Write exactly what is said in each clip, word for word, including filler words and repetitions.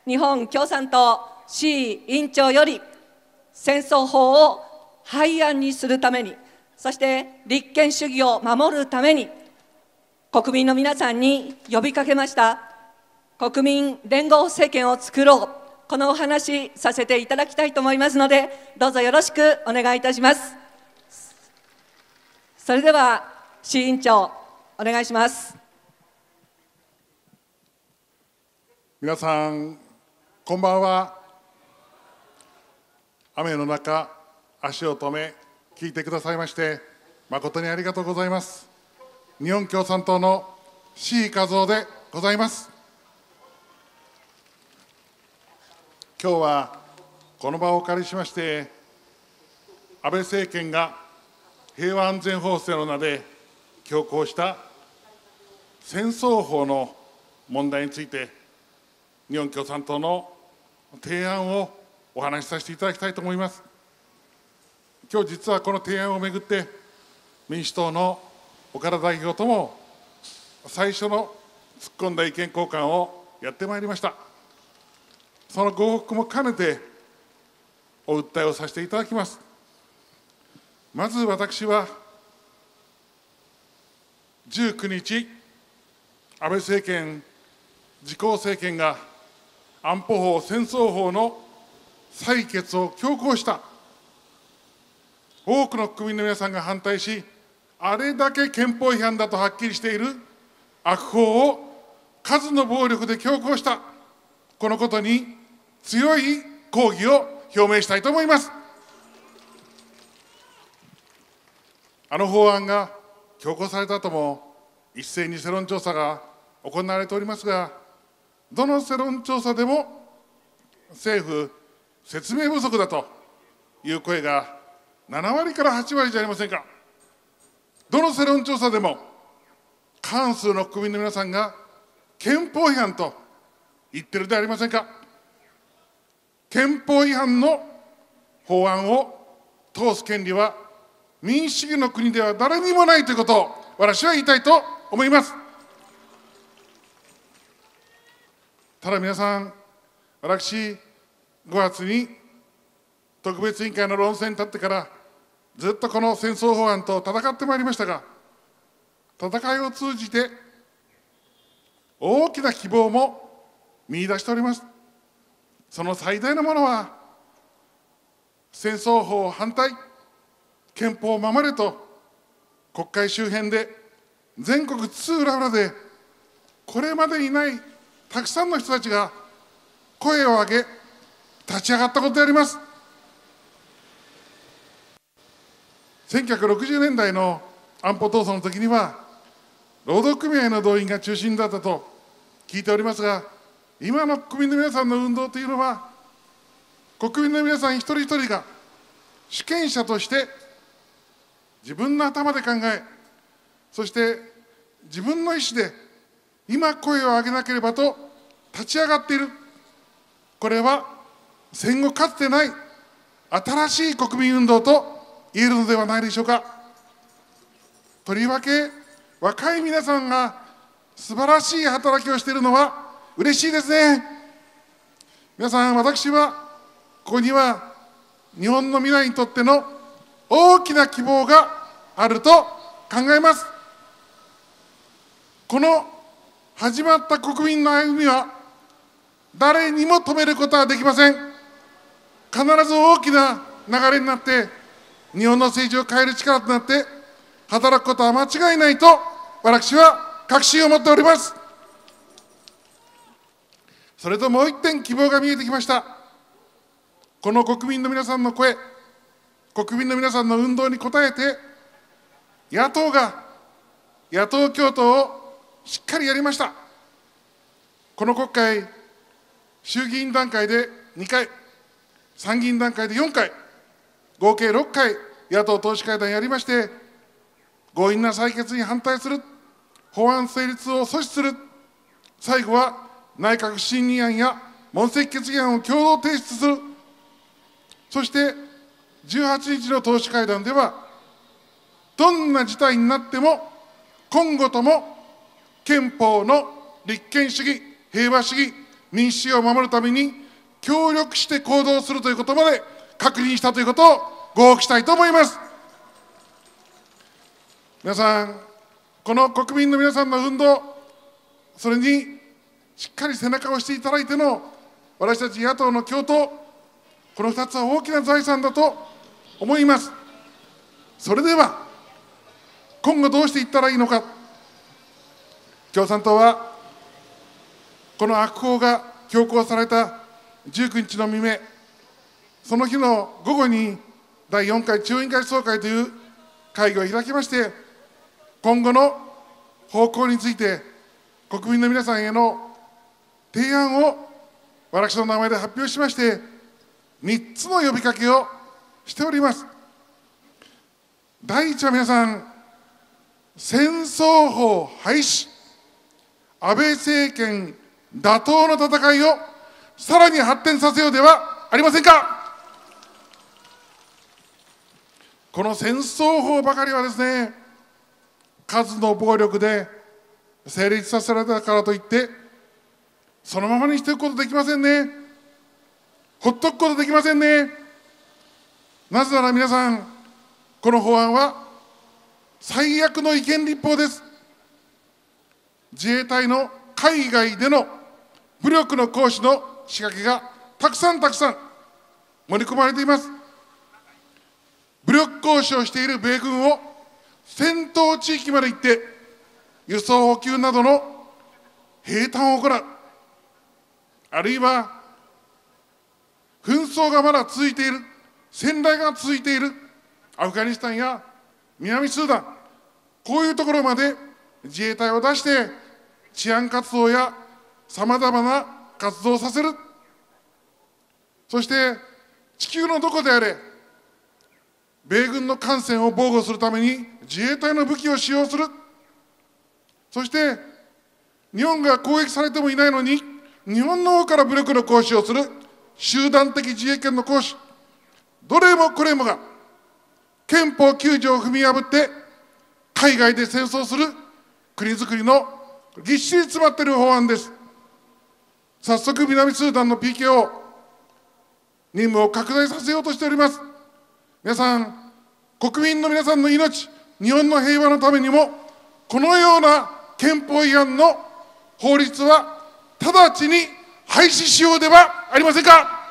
日本共産党志位委員長より戦争法を廃案にするために、そして立憲主義を守るために、国民の皆さんに呼びかけました国民連合政権を作ろう、このお話させていただきたいと思いますので、どうぞよろしくお願いいたします。それでは志位委員長、お願いします。 皆さんこんばんは。雨の中足を止め聞いてくださいまして誠にありがとうございます。日本共産党の志位和夫でございます。今日はこの場をお借りしまして、安倍政権が平和安全法制の名で強行した戦争法の問題について、日本共産党の提案をお話しさせていただきたいと思います。今日実はこの提案をめぐって民主党の岡田代表とも最初の突っ込んだ意見交換をやってまいりました。そのご報告も兼ねてお訴えをさせていただきます。まず私はじゅうくにち、安倍政権、自公政権が安保法、戦争法の採決を強行した。多くの国民の皆さんが反対し、あれだけ憲法違反だとはっきりしている悪法を数の暴力で強行した。このことに強い抗議を表明したいと思います。あの法案が強行された後も一斉に世論調査が行われておりますが、どの世論調査でも政府説明不足だという声がななわりからはちわりじゃありませんか。どの世論調査でも過半数の国民の皆さんが憲法違反と言ってるではありませんか。憲法違反の法案を通す権利は民主主義の国では誰にもないということを私は言いたいと思います。ただ皆さん、私ごがつに特別委員会の論戦に立ってからずっとこの戦争法案と戦ってまいりましたが、戦いを通じて大きな希望も見出しております。その最大のものは、戦争法反対、憲法を守れと国会周辺で全国津々浦々でこれまでにないたくさんの人たちが声を上げ立ち上がったことであります。せんきゅうひゃくろくじゅうねんだいの安保闘争の時には労働組合の動員が中心だったと聞いておりますが、今の国民の皆さんの運動というのは、国民の皆さん一人一人が主権者として自分の頭で考え、そして自分の意思で今声を上げなければと立ち上がっている。これは戦後かつてない新しい国民運動と言えるのではないでしょうか。とりわけ若い皆さんが素晴らしい働きをしているのは嬉しいですね。皆さん、私はここには日本の未来にとっての大きな希望があると考えます。この始まった国民の歩みは誰にも止めることはできません。必ず大きな流れになって日本の政治を変える力となって働くことは間違いないと私は確信を持っております。それともう一点希望が見えてきました。この国民の皆さんの声、国民の皆さんの運動に応えて野党が野党共闘をしっかりやりました。この国会、衆議院段階でにかい、参議院段階でよんかい、合計ろっかい野党党首会談やりまして、強引な採決に反対する、法案成立を阻止する、最後は内閣不信任案や問責決議案を共同提出する、そしてじゅうはちにちの党首会談では、どんな事態になっても今後とも憲法の立憲主義、平和主義、 民主主義を守るために協力して行動するということまで確認したということをご報告したいと思います。皆さん、この国民の皆さんの運動、それにしっかり背中を押していただいての私たち野党の共闘、このふたつは大きな財産だと思います。それでは、今後どうしていったらいいのか。共産党は、この悪法が強行されたじゅうくにちの未明、その日の午後にだいよんかい中央委員会総会という会議を開きまして、今後の方向について、国民の皆さんへの提案を私の名前で発表しまして、みっつの呼びかけをしております。第一は皆さん、戦争法廃止、安倍政権打倒の戦いをさらに発展させようではありませんか。この戦争法ばかりはですね、数の暴力で成立させられたからといって、そのままにしておくことできませんね。ほっとくことできませんね。なぜなら皆さん、この法案は最悪の違憲立法です。自衛隊の海外での武力の行使の仕掛けがたくさんたくさん盛り込まれています。武力行使をしている米軍を戦闘地域まで行って輸送補給などの兵站を行う、あるいは紛争がまだ続いている、戦乱が続いているアフガニスタンや南スーダン、こういうところまで自衛隊を出して治安活動やさまざまな活動をさせる。そして地球のどこであれ、米軍の艦船を防護するために自衛隊の武器を使用する。そして日本が攻撃されてもいないのに日本の方から武力の行使をする集団的自衛権の行使、どれもこれもが憲法きゅうじょうを踏み破って海外で戦争する国づくりのぎっしり詰まっている法案です。早速南スーダンの ピーケーオー 任務を拡大させようとしております。皆さん、国民の皆さんの命、日本の平和のためにもこのような憲法違反の法律は直ちに廃止しようではありませんか。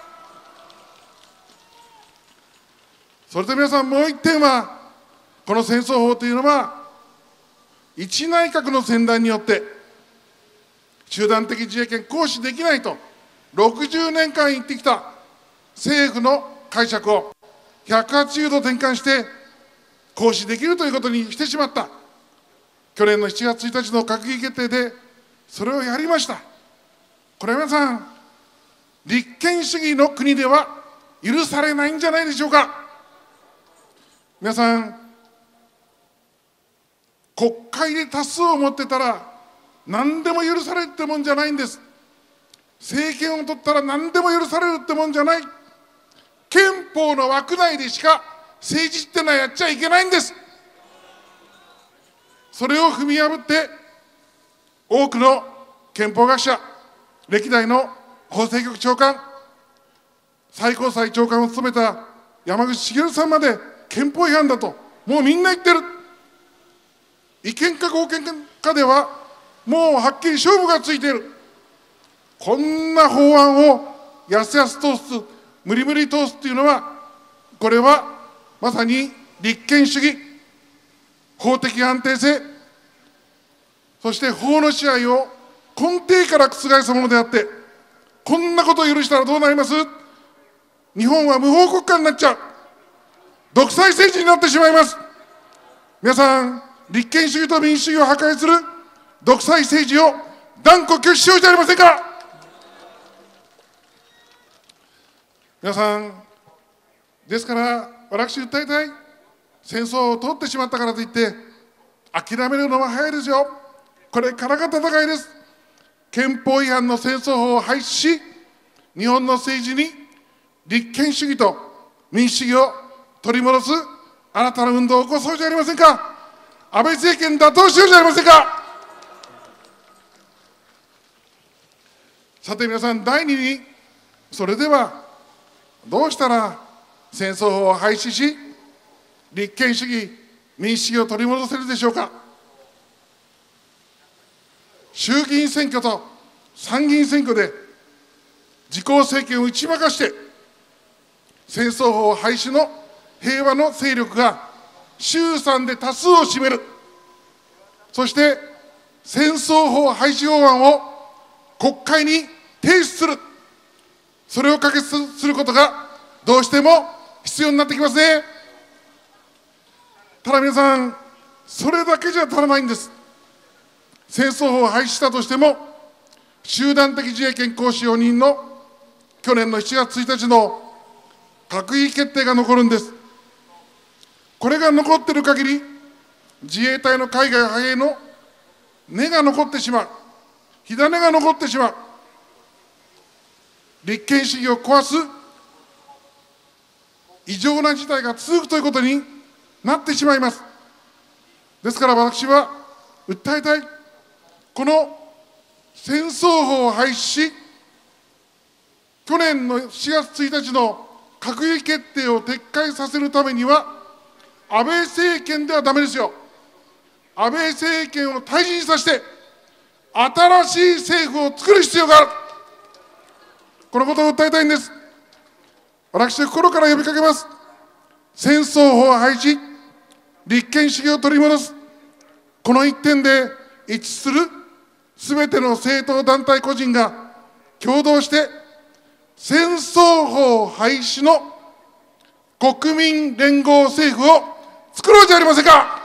それと皆さん、もう一点は、この戦争法というのは一内閣の選択によって集団的自衛権行使できないとろくじゅうねんかん言ってきた政府の解釈をひゃくはちじゅうど転換して行使できるということにしてしまった。去年のしちがつついたちの閣議決定でそれをやりました。これは皆さん、立憲主義の国では許されないんじゃないでしょうか。皆さん、国会で多数を持ってたら何でも許されるってもんじゃないんです。政権を取ったら何でも許されるってもんじゃない。憲法の枠内でしか政治ってのはやっちゃいけないんです。それを踏み破って多くの憲法学者、歴代の法制局長官、最高裁長官を務めた山口茂さんまで憲法違反だともうみんな言ってる。違憲か合憲かではもうはっきり勝負がついている。こんな法案をやすやす通す、無理無理通すというのは、これはまさに立憲主義、法的安定性、そして法の支配を根底から覆すものであって、こんなことを許したらどうなります？日本は無法国家になっちゃう。独裁政治になってしまいます。皆さん、立憲主義と民主主義を破壊する独裁政治を断固拒否しようじゃありませんか。皆さん、ですから私訴えたい、戦争を通ってしまったからといって諦めるのは早いですよ。これからが戦いです。憲法違反の戦争法を廃止し、日本の政治に立憲主義と民主主義を取り戻す新たな運動を起こそうじゃありませんか。安倍政権打倒しようじゃありませんか。 さて皆さん、だいにに、それではどうしたら戦争法を廃止し、立憲主義、民主主義を取り戻せるでしょうか。衆議院選挙と参議院選挙で自公政権を打ち負かして、戦争法廃止の平和の勢力が衆参で多数を占める、そして戦争法廃止法案を国会に提出する、それを可決することがどうしても必要になってきますね。ただ皆さん、それだけじゃ足らないんです。戦争法を廃止したとしても、集団的自衛権行使容認の去年のしちがつついたちの閣議決定が残るんです。これが残っている限り、自衛隊の海外派兵の根が残ってしまう、火種が残ってしまう、立憲主義を壊す異常な事態が続くということになってしまいます。ですから私は訴えたい、この戦争法を廃止し、去年のしがつついたちの閣議決定を撤回させるためには、安倍政権ではだめですよ。安倍政権を退陣させて、新しい政府を作る必要がある。このことを訴えたいんです。私、心から呼びかけます。戦争法を廃止、立憲主義を取り戻す、この一点で一致するすべての政党団体個人が共同して、戦争法廃止の国民連合政府を作ろうじゃありませんか。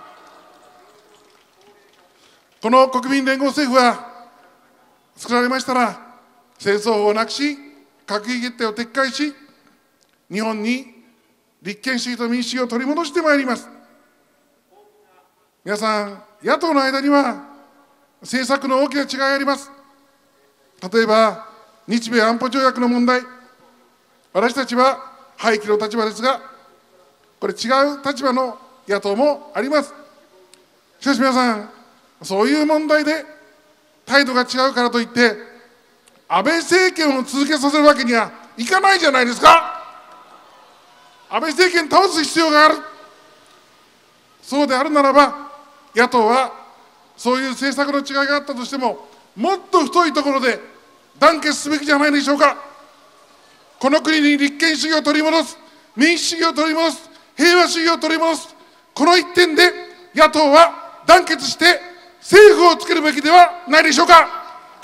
この国民連合政府は作られましたら、戦争法をなくし、閣議決定を撤回し、日本に立憲主義と民主主義を取り戻してまいります。皆さん、野党の間には政策の大きな違いがあります。例えば、日米安保条約の問題、私たちは廃棄の立場ですが、これ違う立場の野党もあります。しかし皆さん、そういう問題で態度が違うからといって、安倍政権を続けさせるわけにはいかないじゃないですか。安倍政権倒す必要がある。そうであるならば、野党はそういう政策の違いがあったとしても、もっと太いところで団結すべきじゃないでしょうか。この国に立憲主義を取り戻す、民主主義を取り戻す、平和主義を取り戻す、この一点で野党は団結して政府を作るべきではないでしょうか。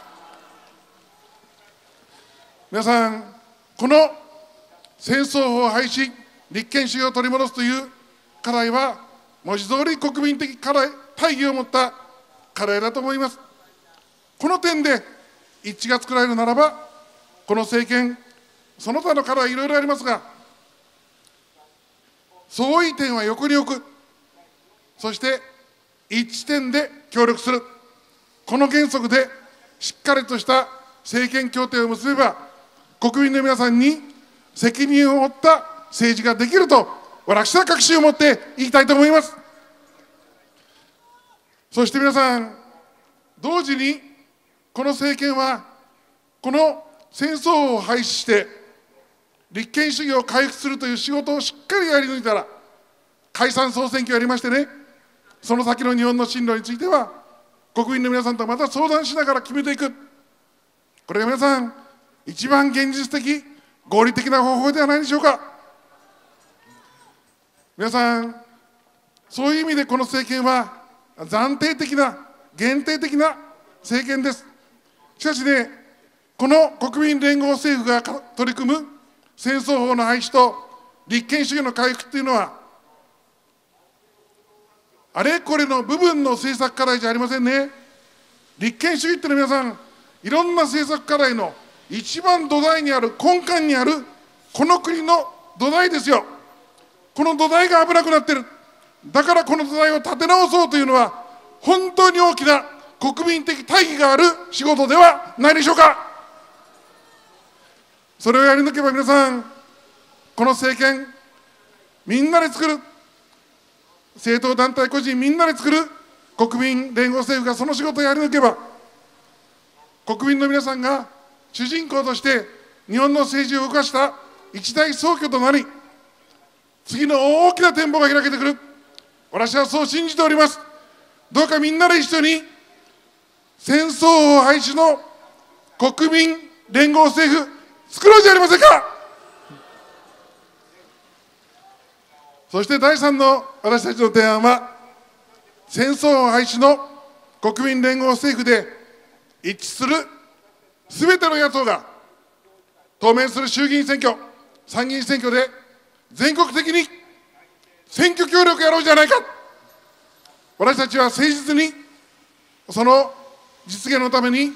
皆さん、この戦争法廃止、立憲主義を取り戻すという課題は、文字通り国民的課題、大義を持った課題だと思います。この点で一致が作られるならば、この政権、その他の課題いろいろありますが、相違点は横に置く、そして一致点で協力する、この原則でしっかりとした政権協定を結べば、国民の皆さんに責任を負った政治ができると、私は確信を持って言いたいと思います。そして皆さん、同時にこの政権は、この戦争を廃止して、立憲主義を回復するという仕事をしっかりやり抜いたら、解散総選挙をやりましてね、その先の日本の進路については、国民の皆さんとまた相談しながら決めていく。これが皆さん、一番現実的、合理的な方法ではないでしょうか。皆さん、そういう意味でこの政権は暫定的な、限定的な政権です。しかしね、この国民連合政府が取り組む戦争法の廃止と立憲主義の回復というのは、あれこれの部分の政策課題じゃありませんね。立憲主義っていうのは皆さん、いろんな政策課題の一番土台にある、根幹にある、この国の土台ですよ。この土台が危なくなっている。だからこの土台を立て直そうというのは、本当に大きな国民的大義がある仕事ではないでしょうか。それをやり抜けば皆さん、この政権、みんなで作る、政党団体個人みんなで作る国民連合政府がその仕事をやり抜けば、国民の皆さんが主人公として日本の政治を動かした一大総挙となり、次の大きな展望が開けてくる。私はそう信じております。どうかみんなで一緒に戦争法廃止の国民連合政府作ろうじゃありませんか。そしてだいさんの私たちの提案は、戦争法廃止の国民連合政府で一致するすべての野党が当面する衆議院選挙、参議院選挙で全国的に選挙協力やろうじゃないか。私たちは誠実にその実現のために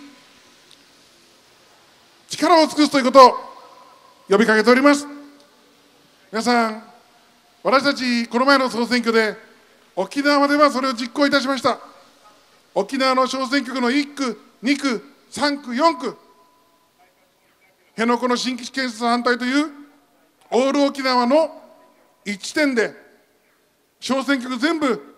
力を尽くすということを呼びかけております。皆さん、私たちこの前の総選挙で沖縄ではそれを実行いたしました。沖縄の小選挙区のいっ区、に区、さん区、よん区、辺野古の新基地建設反対というオール沖縄の一致点で小選挙区全部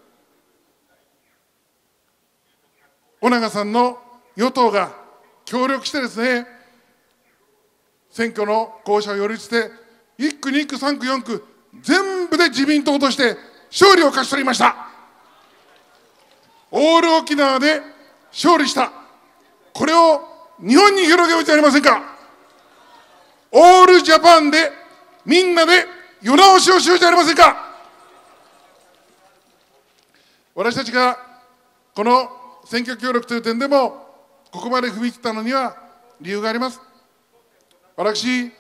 尾長さんの与党が協力してですね、選挙の候補者を擁立していっ区、に区、さん区、よん区全部で自民党として勝利を勝ち取りました。オール沖縄で勝利した。これを日本に広げようじゃありませんか。オールジャパンでみんなで世直しをしようじゃありませんか。私たちがこの選挙協力という点でもここまで踏み切ったのには理由があります。私、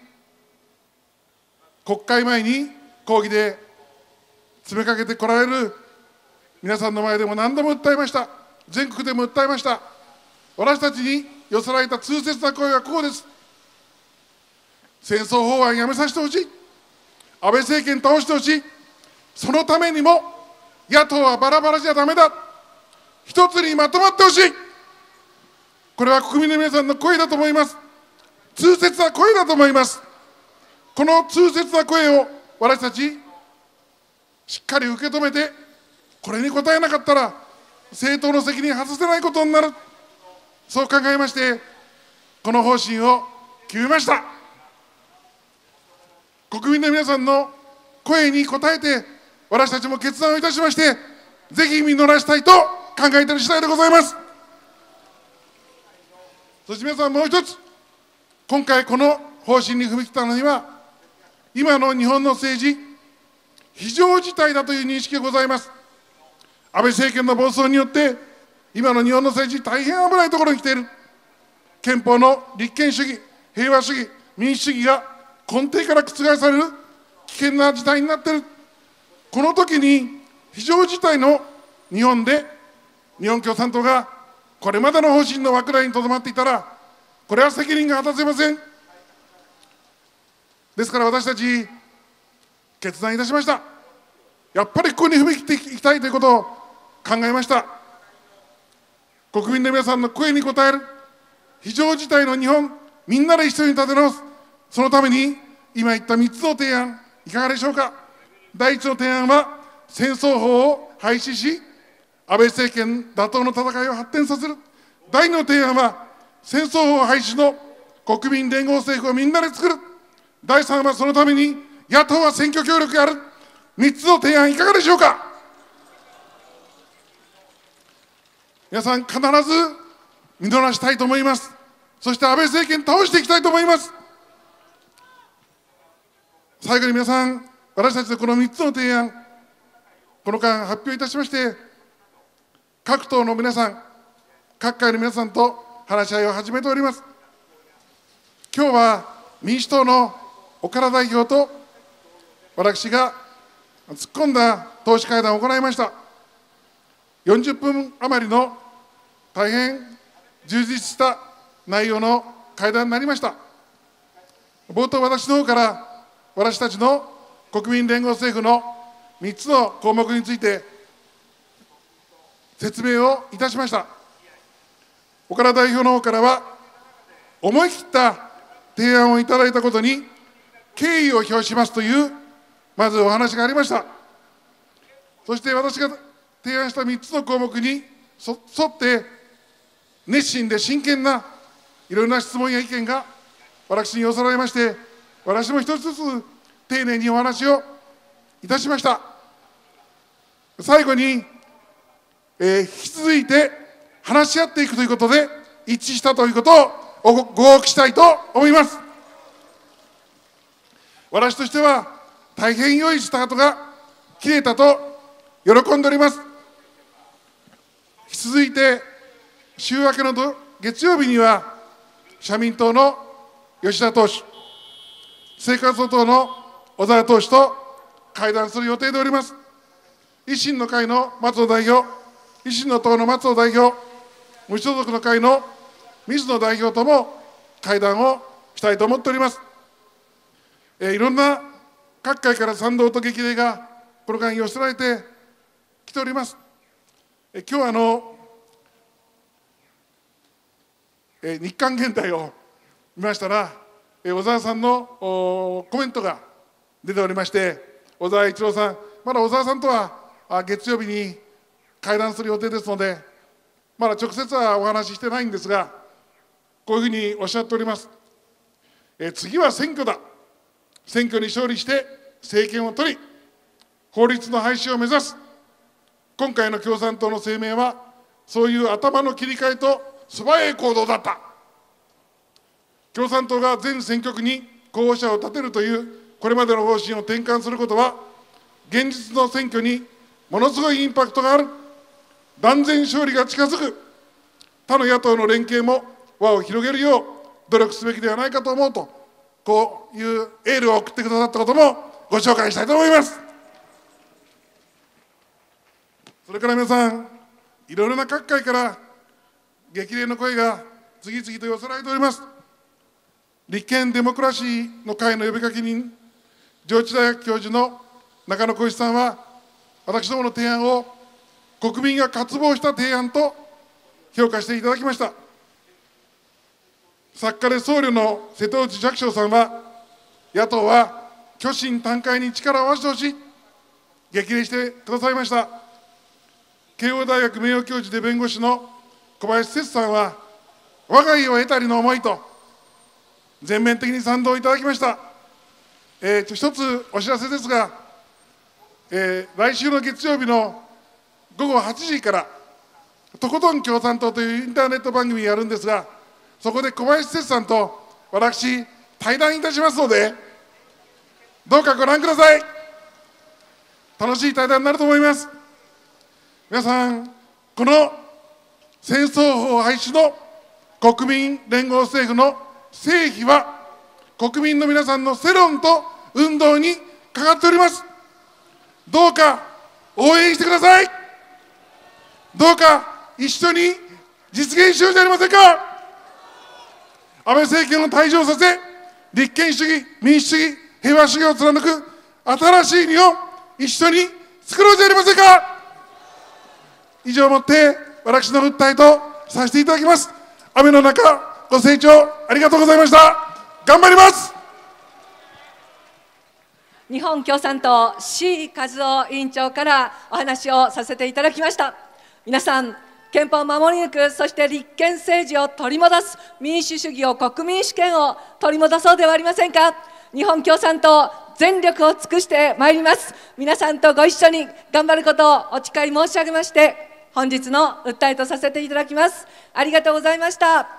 国会前に抗議で詰めかけてこられる皆さんの前でも何度も訴えました。全国でも訴えました。私たちに寄せられた痛切な声はこうです。戦争法案やめさせてほしい。安倍政権倒してほしい。そのためにも野党はバラバラじゃだめだ。一つにまとまってほしい。これは国民の皆さんの声だと思います。痛切な声だと思います。この痛切な声を私たちしっかり受け止めて、これに応えなかったら政党の責任を外せないことになる、そう考えましてこの方針を決めました。国民の皆さんの声に応えて私たちも決断をいたしまして、ぜひ実らしたいと考えている次第でございます。そして皆さん、もう一つ、今回この方針に踏み切ったのには、今の日本の政治非常事態だという認識がございます。安倍政権の暴走によって今の日本の政治大変危ないところに来ている。憲法の立憲主義、平和主義、民主主義が根底から覆される危険な事態になっている。この時に非常事態の日本で日本共産党がこれまでの方針の枠内にとどまっていたら、これは責任が果たせません。ですから私たち決断いたしました。やっぱりここに踏み切っていきたいということを考えました。国民の皆さんの声に応える非常事態の日本、みんなで一緒に立て直す。そのために今言ったみっつの提案、いかがでしょうか。第一の提案は戦争法を廃止し、安倍政権打倒の戦いを発展させる。第二の提案は戦争法廃止の国民連合政府をみんなで作る。第三はそのために野党は選挙協力やる。みっつの提案いかがでしょうか。皆さん、必ず実らしたいと思います。そして安倍政権倒していきたいと思います。最後に皆さん、私たちのこのみっつの提案、この間発表いたしまして、各党の皆さん、各界の皆さんと話し合いを始めております。今日は民主党の岡田代表と私が突っ込んだ党首会談を行いました。よんじゅっぷん余りの大変充実した内容の会談になりました。冒頭、私の方から私たちの国民連合政府のみっつの項目について説明をいたしました。岡田代表の方からは、思い切った提案をいただいたことに敬意を表しますというまずお話がありました。そして私が提案したみっつの項目に沿って熱心で真剣ないろんな質問や意見が私に寄せられまして、私も一つずつ丁寧にお話をいたしました。最後に、えー、引き続いて話し合っていくということで一致したということをごご報告したいと思います。私としては大変良いスタートが切れたと喜んでおります。引き続いて週明けの月曜日には社民党の吉田党首、生活党の小沢党首と会談する予定でおります。維新の会の松尾代表、維新の党の松尾代表、無所属の会の水野代表とも会談をしたいと思っております。えー、いろんな各界から賛同と激励がこの間寄せられてきております。えー、今日はあの、えー、日刊現代を見ましたら、えー、小沢さんのコメントが出ておりまして、小沢一郎さん、まだ小沢さんとはあ月曜日に会談する予定ですので、まだ直接はお話ししてないんですが、こういうふうにおっしゃっております。えー、次は選挙だ。選挙に勝利して政権を取り、法律の廃止を目指す。今回の共産党の声明は、そういう頭の切り替えと素早い行動だった。共産党が全選挙区に候補者を立てるというこれまでの方針を転換することは、現実の選挙にものすごいインパクトがある。断然勝利が近づく。他の野党の連携も輪を広げるよう努力すべきではないかと思うと、こういうエールを送ってくださったこともご紹介したいと思います。それから皆さん、いろいろな各界から激励の声が次々と寄せられております。立憲デモクラシーの会の呼びかけ人、上智大学教授の中野浩一さんは、私どもの提案を国民が渇望した提案と評価していただきました。作家で僧侶の瀬戸内寂聴さんは、野党は虚心坦懐に力を合わせてほしい、激励してくださいました。慶応大学名誉教授で弁護士の小林節さんは、我が家を得たりの思いと全面的に賛同いただきました。えー、一つお知らせですが、えー、来週の月曜日のごごはちじから、とことん共産党というインターネット番組をやるんですが、そこで小林節さんと私、対談いたしますので、どうかご覧ください。楽しい対談になると思います。皆さん、この戦争法廃止の国民連合政府の成否は、国民の皆さんの世論と運動にかかっております。どうか応援してください。どうか一緒に実現しようじゃありませんか。安倍政権を退場させ、立憲主義、民主主義、平和主義を貫く新しい日本、一緒に作ろうじゃありませんか。以上をもって私の訴えとさせていただきます。雨の中、ご清聴ありがとうございました。頑張ります。 日本共産党 C 和夫委員長からお話をさせていただきました。皆さん、憲法を守り抜く、そして立憲政治を取り戻す、民主主義を、国民主権を取り戻そうではありませんか。日本共産党、全力を尽くしてまいります。皆さんとご一緒に頑張ることをお誓い申し上げまして、本日の訴えとさせていただきます。ありがとうございました。